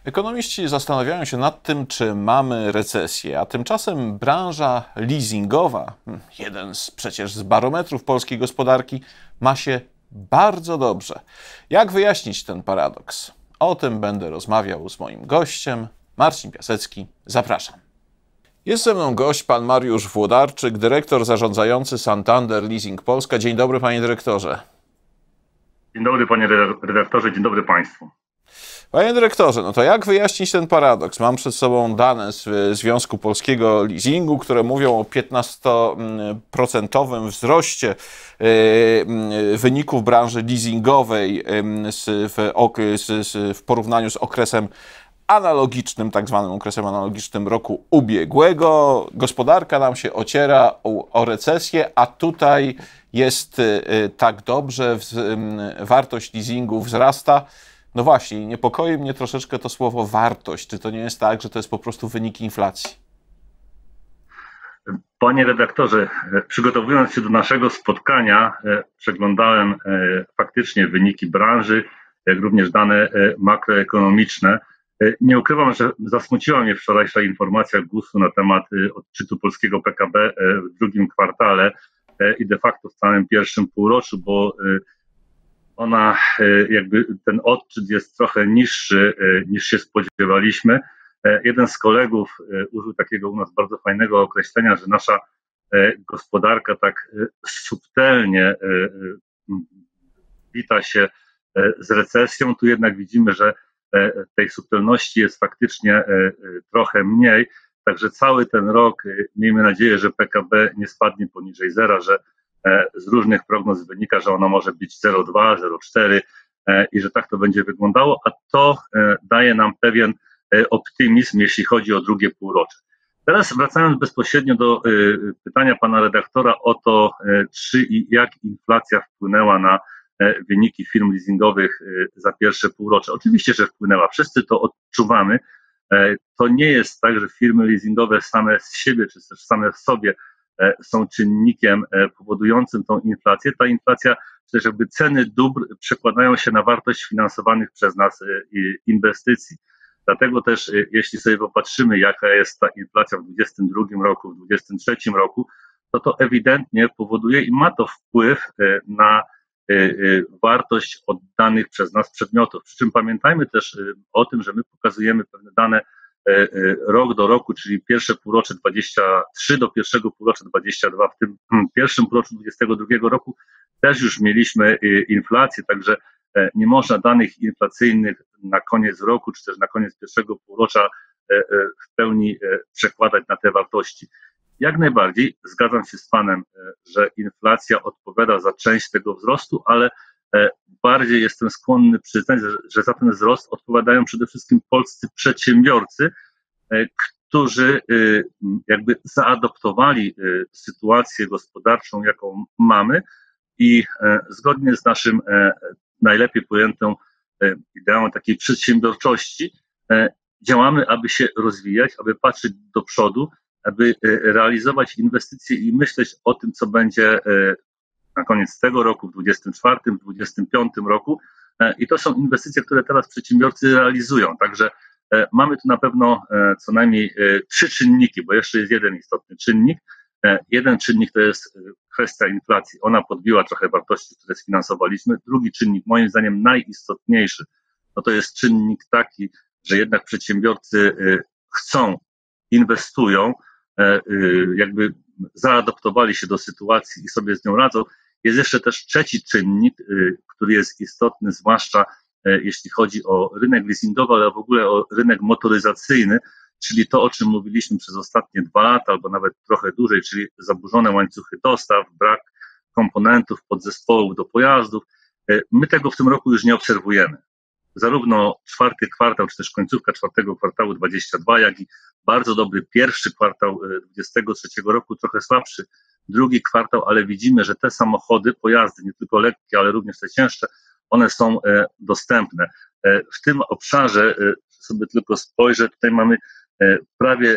Ekonomiści zastanawiają się nad tym, czy mamy recesję, a tymczasem branża leasingowa, jeden przecież z barometrów polskiej gospodarki, ma się bardzo dobrze. Jak wyjaśnić ten paradoks? O tym będę rozmawiał z moim gościem, Marcin Piasecki. Zapraszam. Jest ze mną gość, pan Mariusz Włodarczyk, dyrektor zarządzający Santander Leasing Polska. Dzień dobry, panie dyrektorze. Dzień dobry, panie redaktorze, dzień dobry państwu. Panie dyrektorze, no to jak wyjaśnić ten paradoks? Mam przed sobą dane z Związku Polskiego Leasingu, które mówią o 15% wzroście wyników branży leasingowej w porównaniu z okresem analogicznym, tak zwanym okresem analogicznym roku ubiegłego. Gospodarka nam się ociera o recesję, a tutaj jest tak dobrze, wartość leasingu wzrasta. No właśnie, niepokoi mnie troszeczkę to słowo wartość. Czy to nie jest tak, że to jest po prostu wynik inflacji? Panie redaktorze, przygotowując się do naszego spotkania, przeglądałem faktycznie wyniki branży, jak również dane makroekonomiczne. Nie ukrywam, że zasmuciła mnie wczorajsza informacja GUS-u na temat odczytu polskiego PKB w drugim kwartale i de facto w całym pierwszym półroczu, bo ten odczyt jest trochę niższy niż się spodziewaliśmy. Jeden z kolegów użył takiego u nas bardzo fajnego określenia, że nasza gospodarka tak subtelnie wita się z recesją. Tu jednak widzimy, że tej subtelności jest faktycznie trochę mniej. Także cały ten rok miejmy nadzieję, że PKB nie spadnie poniżej zera, że z różnych prognoz wynika, że ono może być 0,2, 0,4 i że tak to będzie wyglądało, a to daje nam pewien optymizm, jeśli chodzi o drugie półrocze. Teraz wracając bezpośrednio do pytania pana redaktora o to, czy i jak inflacja wpłynęła na wyniki firm leasingowych za pierwsze półrocze. Oczywiście, że wpłynęła. Wszyscy to odczuwamy. To nie jest tak, że firmy leasingowe same z siebie, czy też same w sobie są czynnikiem powodującym tą inflację. Ta inflacja, czy też jakby ceny dóbr przekładają się na wartość finansowanych przez nas inwestycji. Dlatego też, jeśli sobie popatrzymy, jaka jest ta inflacja w 2022 roku, w 2023 roku, to ewidentnie powoduje i ma to wpływ na wartość oddanych przez nas przedmiotów. Przy czym pamiętajmy też o tym, że my pokazujemy pewne dane rok do roku, czyli pierwsze półrocze 23 do pierwszego półrocza 22. W tym pierwszym półroczu 22 roku też już mieliśmy inflację, także nie można danych inflacyjnych na koniec roku, czy też na koniec pierwszego półrocza w pełni przekładać na te wartości. Jak najbardziej zgadzam się z panem, że inflacja odpowiada za część tego wzrostu, ale bardziej jestem skłonny przyznać, że za ten wzrost odpowiadają przede wszystkim polscy przedsiębiorcy, którzy jakby zaadoptowali sytuację gospodarczą, jaką mamy i zgodnie z naszym najlepiej pojętą ideą takiej przedsiębiorczości działamy, aby się rozwijać, aby patrzeć do przodu, aby realizować inwestycje i myśleć o tym, co będzie na koniec tego roku, w 2024, w 2025 roku. I to są inwestycje, które teraz przedsiębiorcy realizują. Także mamy tu na pewno co najmniej 3 czynniki, bo jeszcze jest jeden istotny czynnik. Jeden czynnik to jest kwestia inflacji. Ona podbiła trochę wartości, które sfinansowaliśmy. Drugi czynnik, moim zdaniem najistotniejszy, to jest czynnik taki, że jednak przedsiębiorcy chcą, inwestują, jakby zaadoptowali się do sytuacji i sobie z nią radzą. Jest jeszcze też trzeci czynnik, który jest istotny, zwłaszcza jeśli chodzi o rynek leasingowy, ale w ogóle o rynek motoryzacyjny, czyli to, o czym mówiliśmy przez ostatnie 2 lata, albo nawet trochę dłużej, czyli zaburzone łańcuchy dostaw, brak komponentów, podzespołów do pojazdów. My tego w tym roku już nie obserwujemy. Zarówno 4. kwartał, czy też końcówka 4. kwartału 22, jak i bardzo dobry 1. kwartał 23 roku, trochę słabszy 2. kwartał, ale widzimy, że te samochody, pojazdy, nie tylko lekkie, ale również te cięższe, one są dostępne. W tym obszarze, sobie tylko spojrzę, tutaj mamy prawie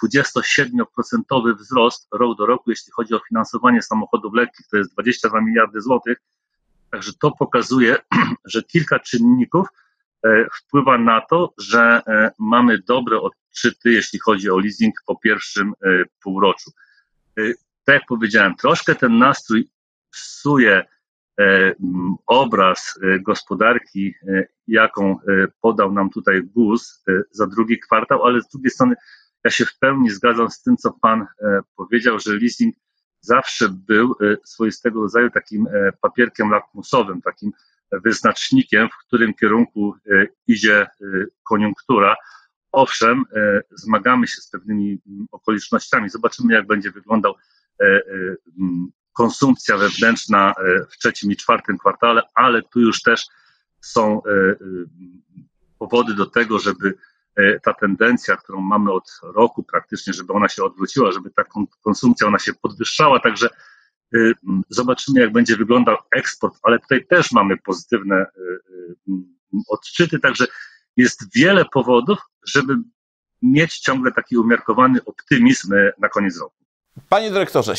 27% wzrost rok do roku, jeśli chodzi o finansowanie samochodów lekkich, to jest 22 miliardy złotych. Także to pokazuje, że kilka czynników wpływa na to, że mamy dobre odczyty, jeśli chodzi o leasing po pierwszym półroczu. Tak jak powiedziałem, troszkę ten nastrój psuje obraz gospodarki, jaką podał nam tutaj GUS za drugi kwartał, ale z drugiej strony ja się w pełni zgadzam z tym, co pan powiedział, że leasing zawsze był swoistego rodzaju takim papierkiem lakmusowym, takim wyznacznikiem, w którym kierunku idzie koniunktura. Owszem, zmagamy się z pewnymi okolicznościami. Zobaczymy, jak będzie wyglądał konsumpcja wewnętrzna w trzecim i czwartym kwartale, ale tu już też są powody do tego, żeby ta tendencja, którą mamy od roku praktycznie, żeby ona się odwróciła, żeby ta konsumpcja ona się podwyższała, także zobaczymy, jak będzie wyglądał eksport, ale tutaj też mamy pozytywne odczyty, także jest wiele powodów, żeby mieć ciągle taki umiarkowany optymizm na koniec roku. Panie dyrektorze,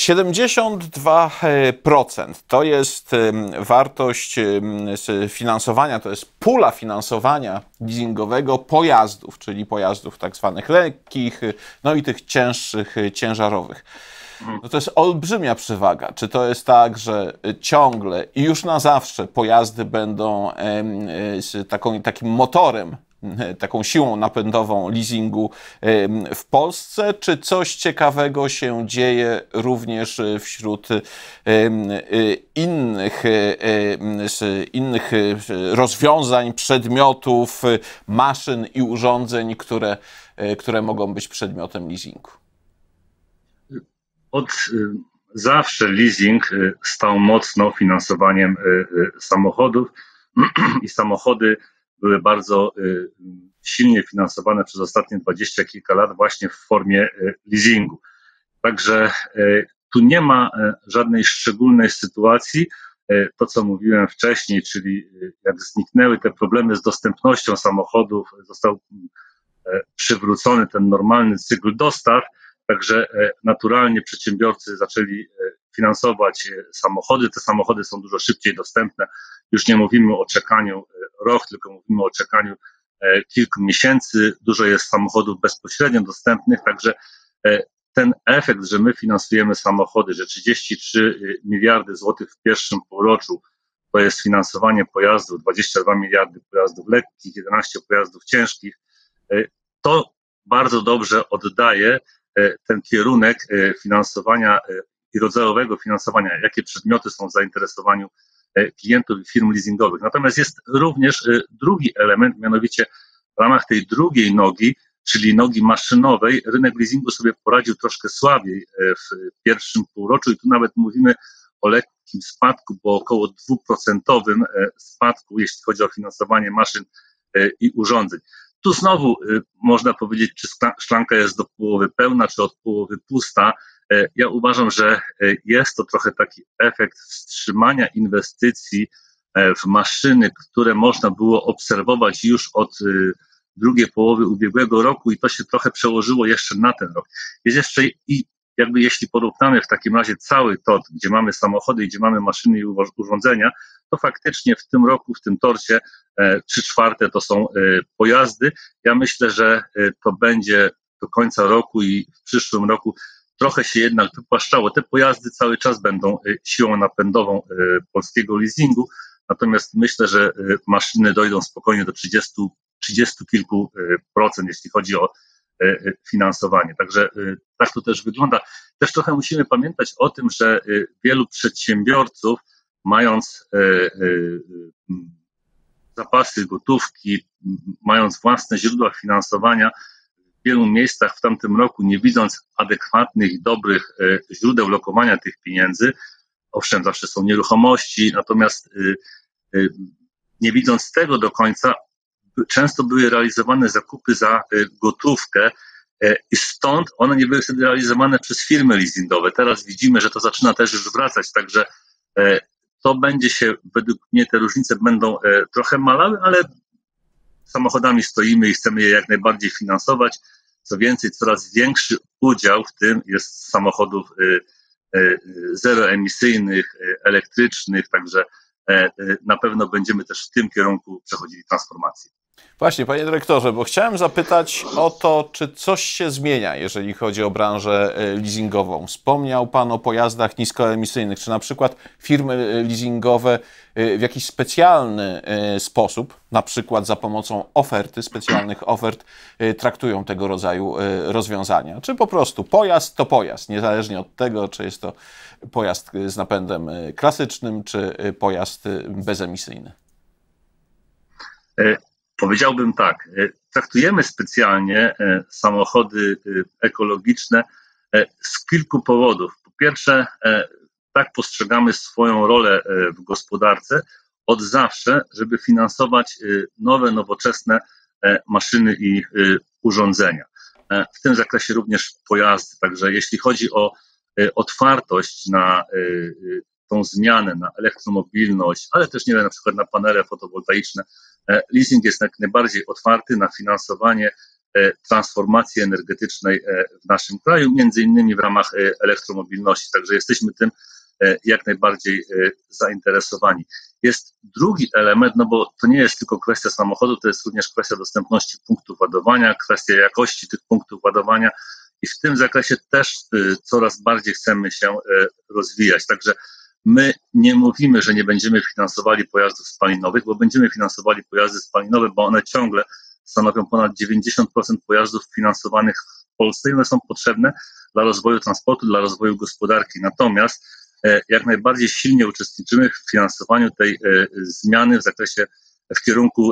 72% to jest wartość finansowania, to jest pula finansowania leasingowego pojazdów, czyli pojazdów tak zwanych lekkich, no i tych cięższych, ciężarowych. No to jest olbrzymia przewaga. Czy to jest tak, że ciągle i już na zawsze pojazdy będą takim motorem, taką siłą napędową leasingu w Polsce, czy coś ciekawego się dzieje również wśród innych rozwiązań, przedmiotów, maszyn i urządzeń, które mogą być przedmiotem leasingu? Od zawsze leasing stał mocno finansowaniem samochodów i samochody były bardzo silnie finansowane przez ostatnie 20 kilka lat właśnie w formie leasingu. Także tu nie ma żadnej szczególnej sytuacji. To, co mówiłem wcześniej, czyli jak zniknęły te problemy z dostępnością samochodów, został przywrócony ten normalny cykl dostaw, także naturalnie przedsiębiorcy zaczęli finansować samochody. Te samochody są dużo szybciej dostępne. Już nie mówimy o czekaniu rok, tylko mówimy o czekaniu kilku miesięcy. Dużo jest samochodów bezpośrednio dostępnych, także ten efekt, że my finansujemy samochody, że 33 miliardy złotych w pierwszym półroczu to jest finansowanie pojazdów, 22 miliardy pojazdów lekkich, 11 pojazdów ciężkich, to bardzo dobrze oddaje ten kierunek finansowania i rodzajowego finansowania, jakie przedmioty są w zainteresowaniu klientów i firm leasingowych. Natomiast jest również drugi element, mianowicie w ramach tej drugiej nogi, czyli nogi maszynowej, rynek leasingu sobie poradził troszkę słabiej w pierwszym półroczu i tu nawet mówimy o lekkim spadku, bo około 2% spadku, jeśli chodzi o finansowanie maszyn i urządzeń. Tu znowu można powiedzieć, czy szklanka jest do połowy pełna, czy od połowy pusta. Ja uważam, że jest to trochę taki efekt wstrzymania inwestycji w maszyny, które można było obserwować już od drugiej połowy ubiegłego roku i to się trochę przełożyło jeszcze na ten rok. Jest jeszcze i jakby jeśli porównamy w takim razie cały TOT, gdzie mamy samochody i gdzie mamy maszyny i urządzenia, to faktycznie w tym roku, w tym torcie 3/4 to są pojazdy. Ja myślę, że to będzie do końca roku i w przyszłym roku trochę się jednak wypłaszczało. Te pojazdy cały czas będą siłą napędową polskiego leasingu, natomiast myślę, że maszyny dojdą spokojnie do 30 kilku procent, jeśli chodzi o finansowanie. Także tak to też wygląda. Też trochę musimy pamiętać o tym, że wielu przedsiębiorców, mając zapasy gotówki, mając własne źródła finansowania, w wielu miejscach w tamtym roku, nie widząc adekwatnych i dobrych źródeł lokowania tych pieniędzy, owszem, zawsze są nieruchomości, natomiast nie widząc tego do końca, często były realizowane zakupy za gotówkę i stąd one nie były wtedy realizowane przez firmy leasingowe. Teraz widzimy, że to zaczyna też już wracać, także to będzie się, według mnie te różnice będą trochę malały, ale samochodami stoimy i chcemy je jak najbardziej finansować. Co więcej, coraz większy udział w tym jest samochodów zeroemisyjnych, elektrycznych, także na pewno będziemy też w tym kierunku przechodzili transformację. Właśnie, panie dyrektorze, bo chciałem zapytać o to, czy coś się zmienia, jeżeli chodzi o branżę leasingową. Wspomniał pan o pojazdach niskoemisyjnych. Czy na przykład firmy leasingowe w jakiś specjalny sposób, na przykład za pomocą specjalnych ofert, traktują tego rodzaju rozwiązania? Czy po prostu pojazd to pojazd, niezależnie od tego, czy jest to pojazd z napędem klasycznym, czy pojazd bezemisyjny? Powiedziałbym tak, traktujemy specjalnie samochody ekologiczne z kilku powodów. Po pierwsze, tak postrzegamy swoją rolę w gospodarce od zawsze, żeby finansować nowe, nowoczesne maszyny i urządzenia. W tym zakresie również pojazdy. Także jeśli chodzi o otwartość na tą zmianę, na elektromobilność, ale też, nie wiem, na przykład na panele fotowoltaiczne, leasing jest jak najbardziej otwarty na finansowanie transformacji energetycznej w naszym kraju, między innymi w ramach elektromobilności. Także jesteśmy tym jak najbardziej zainteresowani. Jest drugi element, no bo to nie jest tylko kwestia samochodu, to jest również kwestia dostępności punktów ładowania, kwestia jakości tych punktów ładowania i w tym zakresie też coraz bardziej chcemy się rozwijać. Także my nie mówimy, że nie będziemy finansowali pojazdów spalinowych, bo będziemy finansowali pojazdy spalinowe, bo one ciągle stanowią ponad 90% pojazdów finansowanych w Polsce i one są potrzebne dla rozwoju transportu, dla rozwoju gospodarki. Natomiast jak najbardziej silnie uczestniczymy w finansowaniu tej zmiany w kierunku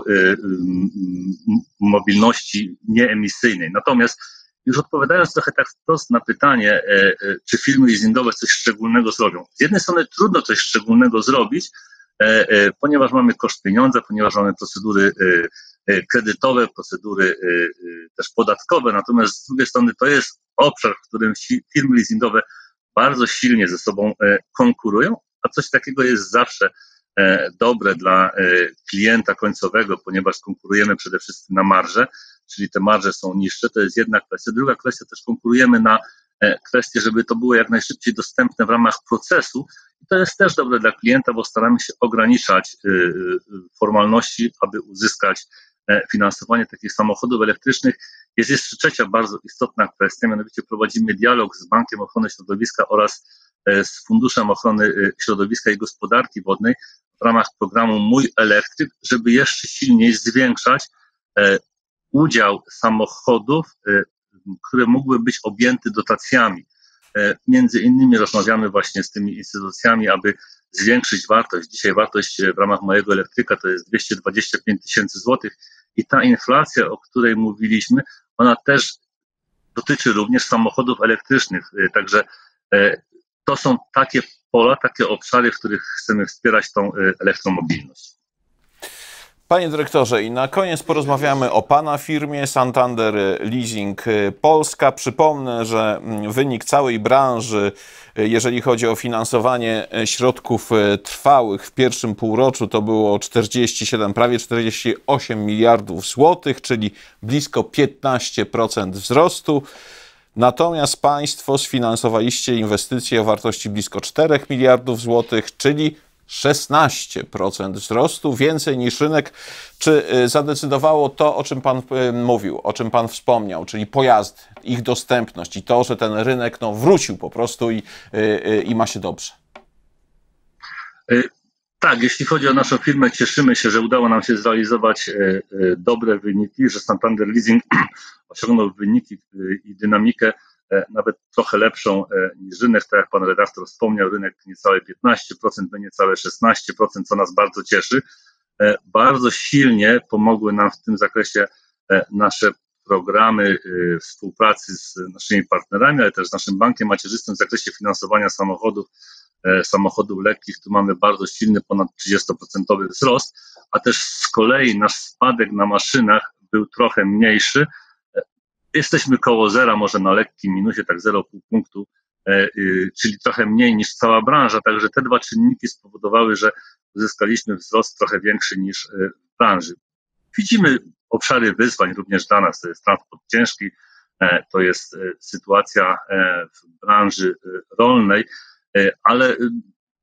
mobilności nieemisyjnej. Natomiast już odpowiadając trochę tak wprost na pytanie, czy firmy leasingowe coś szczególnego zrobią. Z jednej strony trudno coś szczególnego zrobić, ponieważ mamy koszt pieniądza, ponieważ mamy procedury kredytowe, procedury też podatkowe, natomiast z drugiej strony to jest obszar, w którym firmy leasingowe bardzo silnie ze sobą konkurują, a coś takiego jest zawsze dobre dla klienta końcowego, ponieważ konkurujemy przede wszystkim na marże, czyli te marże są niższe, to jest jedna kwestia. Druga kwestia, też konkurujemy na kwestię, żeby to było jak najszybciej dostępne w ramach procesu i to jest też dobre dla klienta, bo staramy się ograniczać formalności, aby uzyskać finansowanie takich samochodów elektrycznych. Jest jeszcze trzecia bardzo istotna kwestia, mianowicie prowadzimy dialog z Bankiem Ochrony Środowiska oraz z Funduszem Ochrony Środowiska i Gospodarki Wodnej w ramach programu Mój Elektryk, żeby jeszcze silniej zwiększać udział samochodów, które mogły być objęte dotacjami. Między innymi rozmawiamy właśnie z tymi instytucjami, aby zwiększyć wartość. Dzisiaj wartość w ramach mojego elektryka to jest 225 tysięcy złotych i ta inflacja, o której mówiliśmy, ona też dotyczy również samochodów elektrycznych. Także to są takie pola, takie obszary, w których chcemy wspierać tą elektromobilność. Panie dyrektorze, i na koniec porozmawiamy o pana firmie Santander Leasing Polska. Przypomnę, że wynik całej branży, jeżeli chodzi o finansowanie środków trwałych w pierwszym półroczu, to było 47, prawie 48 miliardów złotych, czyli blisko 15% wzrostu. Natomiast państwo sfinansowaliście inwestycje o wartości blisko 4 miliardów złotych, czyli 16% wzrostu, więcej niż rynek. Czy zadecydowało to, o czym pan mówił, o czym pan wspomniał, czyli pojazdy, ich dostępność i to, że ten rynek wrócił po prostu i ma się dobrze? Tak, jeśli chodzi o naszą firmę, cieszymy się, że udało nam się zrealizować dobre wyniki, że Santander Leasing osiągnął wyniki i dynamikę nawet trochę lepszą niż rynek. Tak jak pan redaktor wspomniał, rynek niecałe 15%, my niecałe 16%, co nas bardzo cieszy. Bardzo silnie pomogły nam w tym zakresie nasze programy współpracy z naszymi partnerami, ale też z naszym bankiem macierzystym w zakresie finansowania samochodów lekkich. Tu mamy bardzo silny, ponad 30% wzrost, a też z kolei nasz spadek na maszynach był trochę mniejszy. Jesteśmy koło zera, może na lekkim minusie, tak 0,5 punktu, czyli trochę mniej niż cała branża. Także te dwa czynniki spowodowały, że uzyskaliśmy wzrost trochę większy niż w branży. Widzimy obszary wyzwań również dla nas. To jest transport ciężki, to jest sytuacja w branży rolnej, ale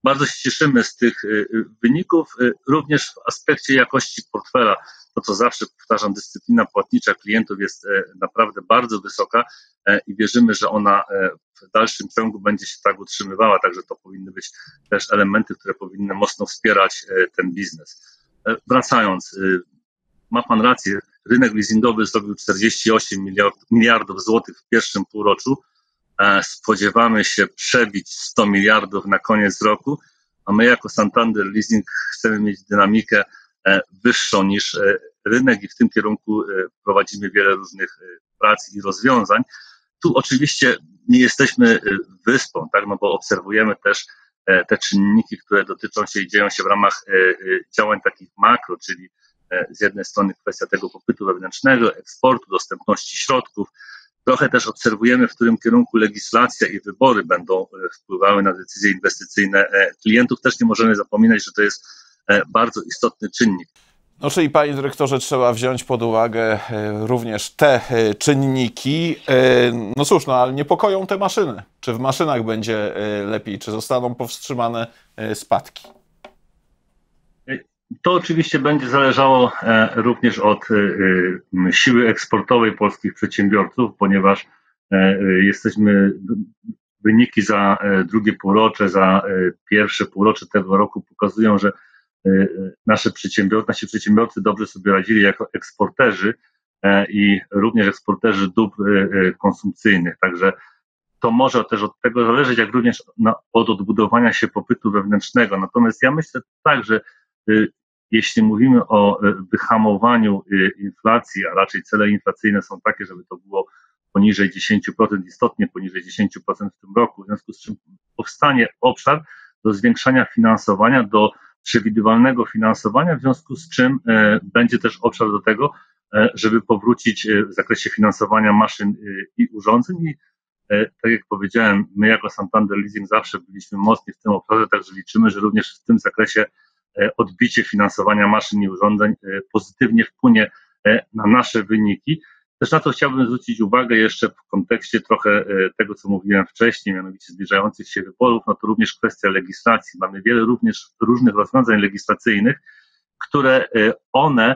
Bardzo się cieszymy z tych wyników, również w aspekcie jakości portfela. To, co zawsze powtarzam, dyscyplina płatnicza klientów jest naprawdę bardzo wysoka i wierzymy, że ona w dalszym ciągu będzie się tak utrzymywała, także to powinny być też elementy, które powinny mocno wspierać ten biznes. Wracając, ma Pan rację, rynek leasingowy zrobił 48 miliardów złotych w pierwszym półroczu. Spodziewamy się przebić 100 miliardów na koniec roku, a my jako Santander Leasing chcemy mieć dynamikę wyższą niż rynek i w tym kierunku prowadzimy wiele różnych prac i rozwiązań. Tu oczywiście nie jesteśmy wyspą, tak, no bo obserwujemy też te czynniki, które dotyczą się i dzieją się w ramach działań takich makro, czyli z jednej strony kwestia tego popytu wewnętrznego, eksportu, dostępności środków. Trochę też obserwujemy, w którym kierunku legislacja i wybory będą wpływały na decyzje inwestycyjne klientów. Też nie możemy zapominać, że to jest bardzo istotny czynnik. No, czyli, panie dyrektorze, trzeba wziąć pod uwagę również te czynniki. No cóż, no ale niepokoją te maszyny. Czy w maszynach będzie lepiej, czy zostaną powstrzymane spadki? To oczywiście będzie zależało również od siły eksportowej polskich przedsiębiorców, ponieważ wyniki za drugie półrocze, za pierwsze półrocze tego roku pokazują, że nasi przedsiębiorcy dobrze sobie radzili jako eksporterzy i również eksporterzy dóbr konsumpcyjnych. Także to może też od tego zależeć, jak również od odbudowania się popytu wewnętrznego. Natomiast ja myślę tak, że jeśli mówimy o wyhamowaniu inflacji, a raczej cele inflacyjne są takie, żeby to było poniżej 10%, istotnie poniżej 10% w tym roku, w związku z czym powstanie obszar do zwiększania finansowania, do przewidywalnego finansowania, w związku z czym będzie też obszar do tego, żeby powrócić w zakresie finansowania maszyn i urządzeń. I tak jak powiedziałem, my jako Santander Leasing zawsze byliśmy mocni w tym obszarze, także liczymy, że również w tym zakresie odbicie finansowania maszyn i urządzeń pozytywnie wpłynie na nasze wyniki. Też na to chciałbym zwrócić uwagę jeszcze w kontekście trochę tego, co mówiłem wcześniej, mianowicie zbliżających się wyborów, no to również kwestia legislacji. Mamy wiele również różnych rozwiązań legislacyjnych, które one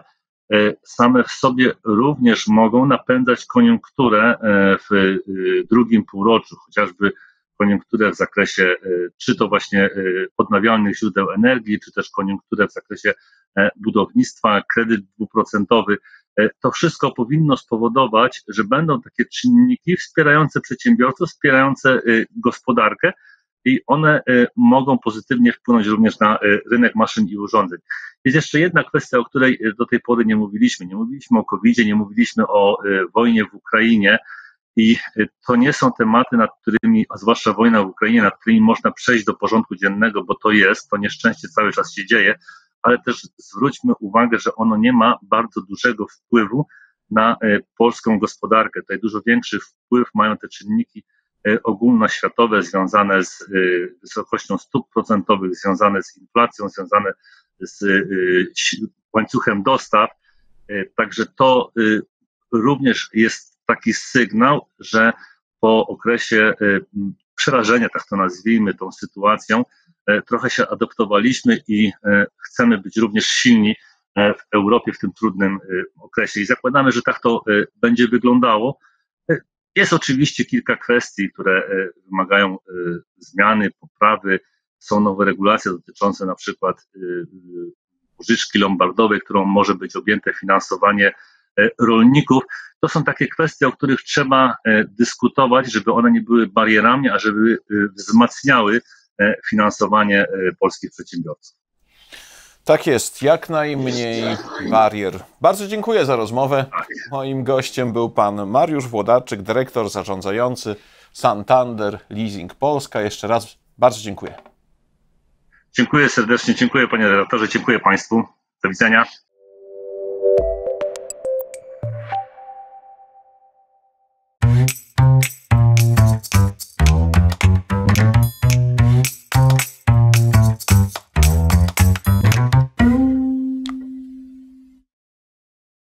same w sobie również mogą napędzać koniunkturę w drugim półroczu, chociażby koniunkturę w zakresie czy to właśnie odnawialnych źródeł energii, czy też koniunkturę w zakresie budownictwa, kredyt 2%. To wszystko powinno spowodować, że będą takie czynniki wspierające przedsiębiorców, wspierające gospodarkę i one mogą pozytywnie wpłynąć również na rynek maszyn i urządzeń. Jest jeszcze jedna kwestia, o której do tej pory nie mówiliśmy. Nie mówiliśmy o COVID-zie, nie mówiliśmy o wojnie w Ukrainie i to nie są tematy, nad którymi, a zwłaszcza wojna w Ukrainie, nad którymi można przejść do porządku dziennego, bo to nieszczęście cały czas się dzieje, ale też zwróćmy uwagę, że ono nie ma bardzo dużego wpływu na polską gospodarkę. Tutaj dużo większy wpływ mają te czynniki ogólnoświatowe związane z wysokością stóp procentowych, związane z inflacją, związane z łańcuchem dostaw. Także to również jest taki sygnał, że po okresie przerażenia, tak to nazwijmy, tą sytuacją, trochę się adaptowaliśmy i chcemy być również silni w Europie w tym trudnym okresie. I zakładamy, że tak to będzie wyglądało. Jest oczywiście kilka kwestii, które wymagają zmiany, poprawy. Są nowe regulacje dotyczące na przykład pożyczki lombardowej, którą może być objęte finansowanie rolników. To są takie kwestie, o których trzeba dyskutować, żeby one nie były barierami, a żeby wzmacniały finansowanie polskich przedsiębiorców. Tak jest, jak najmniej barier. Bardzo dziękuję za rozmowę. Moim gościem był pan Mariusz Włodarczyk, dyrektor zarządzający Santander Leasing Polska. Jeszcze raz bardzo dziękuję. Dziękuję serdecznie, dziękuję panie redaktorze, dziękuję państwu. Do widzenia.